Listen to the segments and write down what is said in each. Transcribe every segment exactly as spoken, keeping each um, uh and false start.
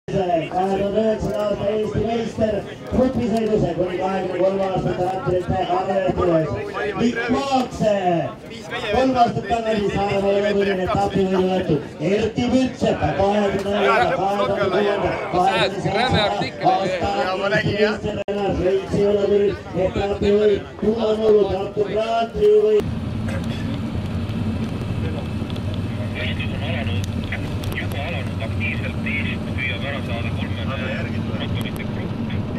kahe tuhande üheksanda aasta Eesti meister grupisõiduse kuni kahekümne kolme aastate ratturite arvestuses. Mikk Maakse kolm aastat tagasi Saaremaale lõpuline etapi võidu võetud. Erti Pütsepp kahekümne neljanda, kahe tuhande kuuenda, kahekümne seitsmenda aasta Eesti meister Šveitsi õllepüril etapi võid tuumamõlu Tartu Praatri võid. Aktiivselt eest püüab ära saada kolmene ratturite grupp.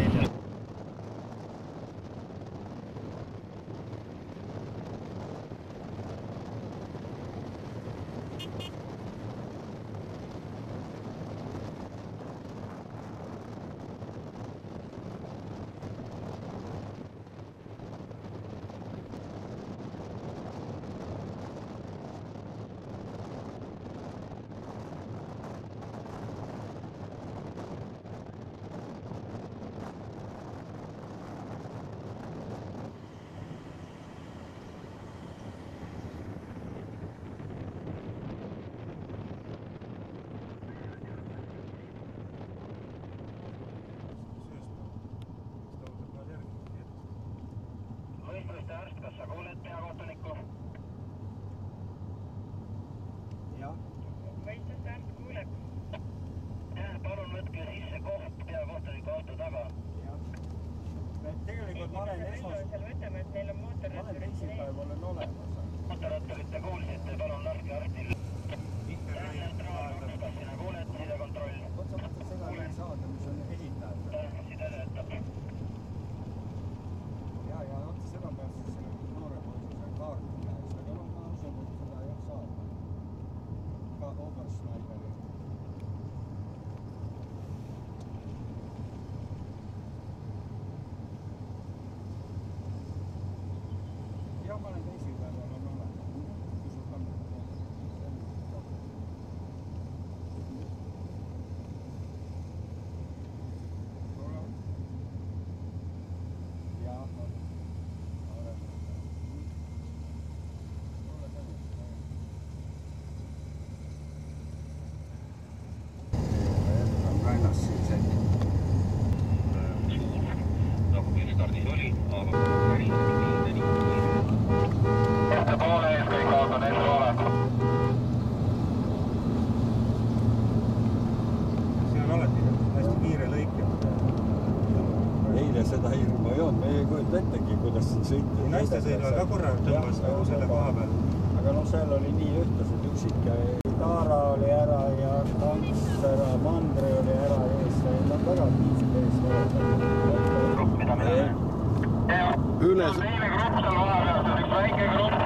Arst, kas sa kuuled peakohtunikku? Jah. Võistluste arst kuuleb. Palun võtke sisse koht peakohtuniku auto taga. Jah. Tegelikult ma olen esmas... Seal võtame, et neil on mootorratturid. Ma olen teisipäev olen olemas. Mootorratturite kuulsite, palun laske arstil. Kas sina kuuled sidekontroll? Otsa mõtled seda ei saada, mis on esitajad. Side töötab. Ja, ja otsa seda peab siis selle noore poolise kaarti käest. Aga no ma usun, et seda ei saada. Ka Obersneideri. Jah, ma olen teisipäev olen olemas. Kui sul kaamera seda hirmu ei olnud, me ei kujuta ettegi, kuidas siin sõita. Naiste sõidval ka korra tõmbas nagu selle koha peal. Aga no seal oli nii ühtlased üksik ja Taara oli ära ja Tants ära, Mandri oli ära ees. Nad väga aktiivsed ees. Grupp, mida me teeme? Üles. Teine grupp seal vahepeal, see on üks väike grupp.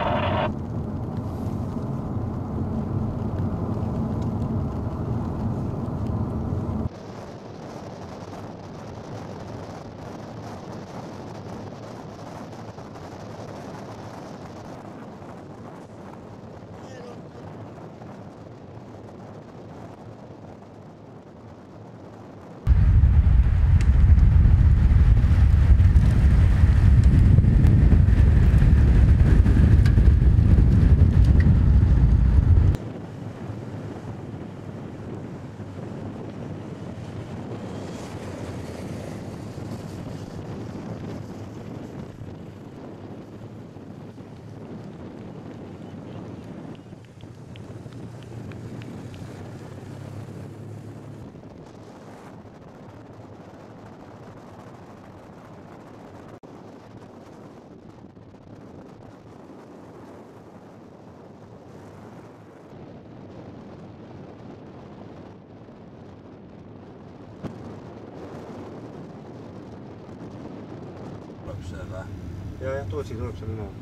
Ja, jah, Tootsi tuleb seal üle.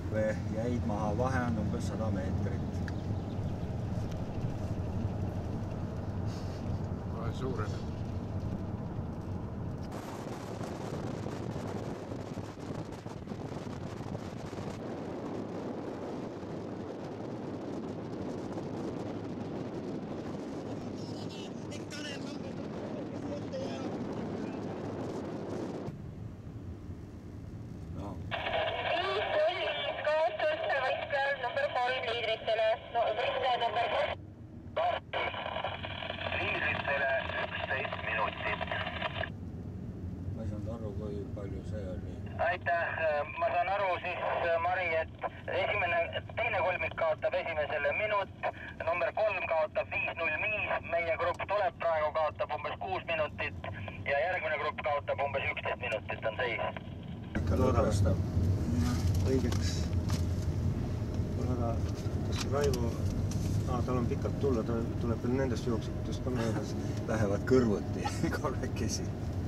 jäid maha, vahe on umbes sada meetrit. Vahe suureneb. Liidritele üksteist minutit. Ma ei saanud aru, kui palju see oli. Aitäh, ma saan aru siis, Mari, et esimene, teine kolmik kaotab esimesele minut, number kolm kaotab viis null viis, meie grupp tuleb praegu, kaotab umbes kuus minutit ja järgmine grupp kaotab umbes üksteist minutit on seis. Ikka lõdvestab. Õigeks. Aga kas Raivo, aa, tal on pikalt tulla, ta tuleb veel nendest jooksutust ka möödas. Lähevad kõrvuti kolmekesi.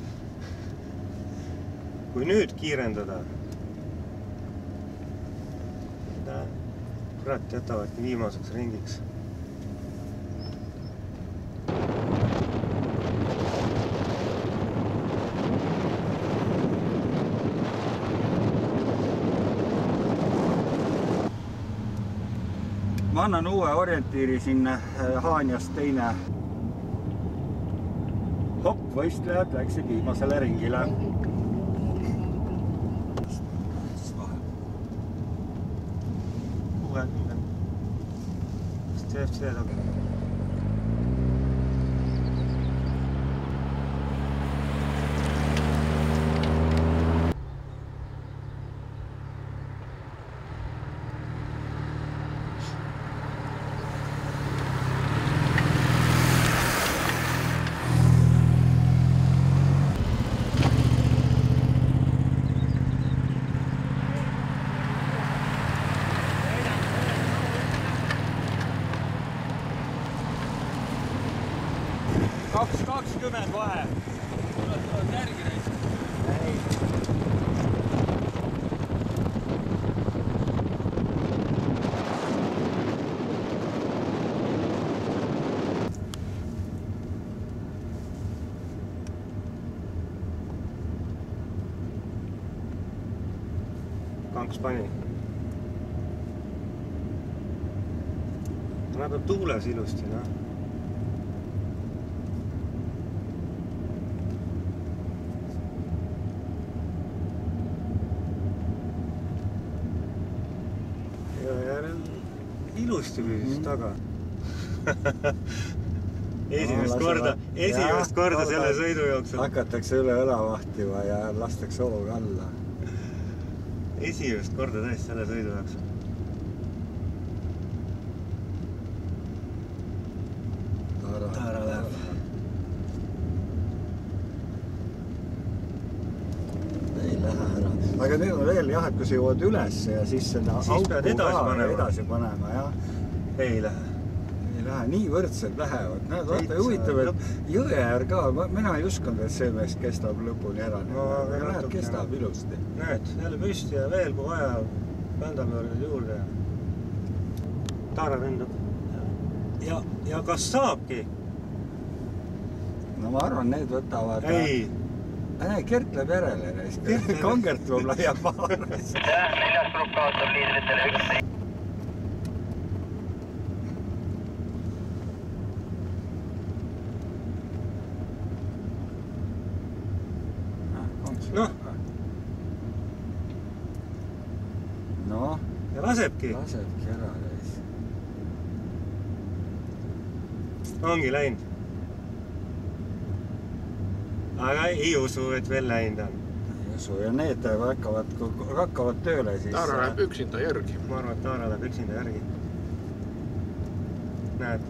Kui nüüd kiirendada, seda kurat jätavadki viimaseks ringiks. Ma annan uue orientiiri sinna Haanjast teine. Hopp, võistlejad läksid viimasele ringile. Uue, uue. C F C taga. kaks kakskümmend vahe. Tuleb, tuleb järgi näis. Ei. Kanks pani. Ta näeb tuules ilusti, noh. Ilusti püsis taga. Esimest korda, esimest korda selle sõidu jooksul. Hakatakse üle õla vahtima ja lastakse hooga alla. Esimest korda tõesti selle sõidu jooksul. Taara läheb. Ei lähe ära. Aga nüüd on veel jah, et kui sa jõuad üles ja siis seda siis pead edasi panema. edasi panema, jah. Ei lähe. Ei lähe, nii võrdsed lähevad. Näed, vaata, huvitav, et Jõeäär ka, mina ei uskunud, et see mees kestab lõpuni ära. No, aga näed, kestab ilusti. Näed, jälle püsti ja veel kui vaja, pändapöörded juurde. Taara lendab. Ja, ja kas saabki? No ma arvan, need võtavad... Ei. Ei, Kert läheb järele. Kangert tuleb laiab maha. Neljas grupp kaotab liidritele üksteist. Noh. Noh. Ja lasebki. Lasebki ära. Ongi läinud. Aga ei usu, et veel läinud on. Ei usu ja need hakkavad, hakkavad tööle siis. Taara läheb üksinda järgi. Ma arvan, et Taara läheb üksinda järgi. Näed.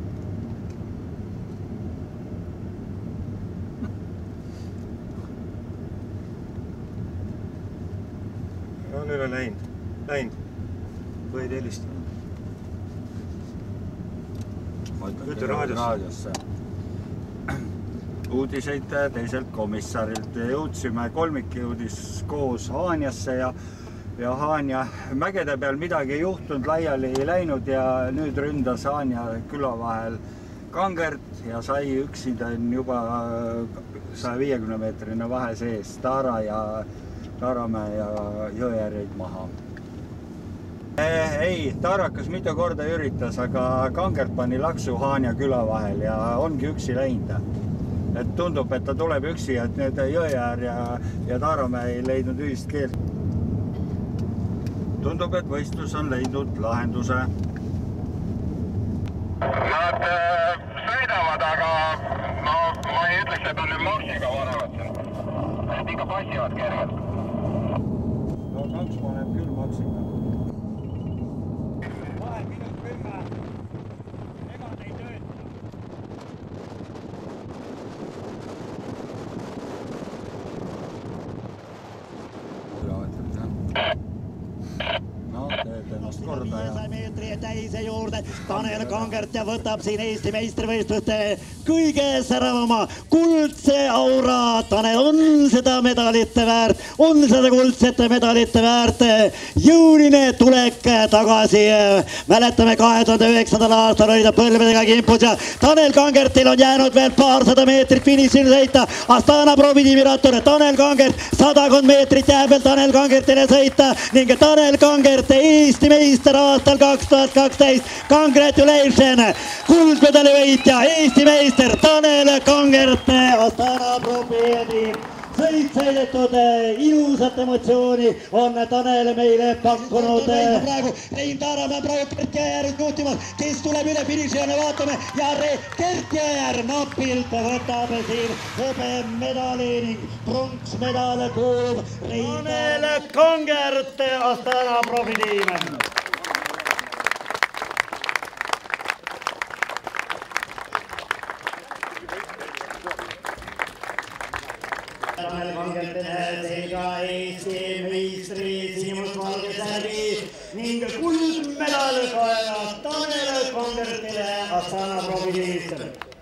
No nüüd on läinud. Läinud. Võid helistama. Ütle raadiosse. Uudiseid teiselt komissarilt. Jõudsime kolmik jõudis koos Haanjasse ja ja Haanja mägede peal midagi ei juhtunud, laiali ei läinud ja nüüd ründas Haanja küla vahel Kangert ja sai üksinda juba saja viiekümne meetrine vahe sees Taara ja Taaramäe ja Jõeäärjaid maha. Ei, Taarakas mitu korda üritas, aga Kangert pani laksu Haanja küla vahel ja ongi üksi läinud. Et tundub, et ta tuleb üksi, et need Jõeäär ja, ja Taaramäe ei leidnud ühist keelt. Tundub, et võistlus on leidnud lahenduse. Nad äh, sõidavad, aga no, ma ei ütleks, et on nüüd marssiga vanevad. Et ikka passivad kergelt. No kaks paneb küll marssiga. Vahe minut kümme. Ega ei tööta. No, teed ennast korda ja... meetri täise juurde Tanel Kangert ja võtab siin Eesti meistrivõistluste kõige säravama kuldse aura. Tanel on seda medalite väärt, on seda kuldsete medalite väärt. Jõuline tulek tagasi. Mäletame kahe tuhande üheksandal aastal oli ta põlvedega kimpus ja Tanel Kangertil on jäänud veel paarsada meetrit finišini sõita. Astana proovitiimiratur Tanel Kangert, sadakond meetrit jääb veel Tanel Kangertile sõita ning Tanel Kangert Eesti meister aastal kaks tuhat kaksteist. Congratulation! Kuldmedali võitja, Eesti meister Tanel Kangert. Astana proovitiim sõit sõidetud, ilusat emotsiooni on Tanel meile pakkunud. Praegu Rein Taaramäe praegu Gert Jõeäär juhtimas, kes tuleb üle finišijoone, vaatame ja Gert Jõeäär napilt võtab siin hõbemedali ning pronksmedal kuulub Tanel Kangert, Astana proovitiim. Tanel Kangertile selga Eesti meistrid sinimustvalges läbi ning kuldmedal kaelas Tanel Kangertile Astana proovitiimist.